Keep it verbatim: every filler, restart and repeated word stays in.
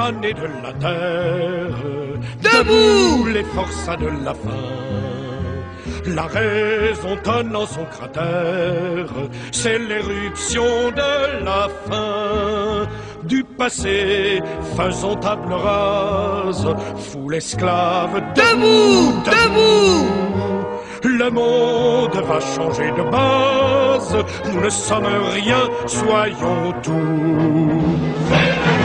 damnés de la terre. Debout les forçats de la faim. La raison tonne en son cratère, c'est l'éruption de la fin. Du passé, faisons table rase, foule esclave, debout, debout. Le monde va changer de base, nous ne sommes rien, soyons tout.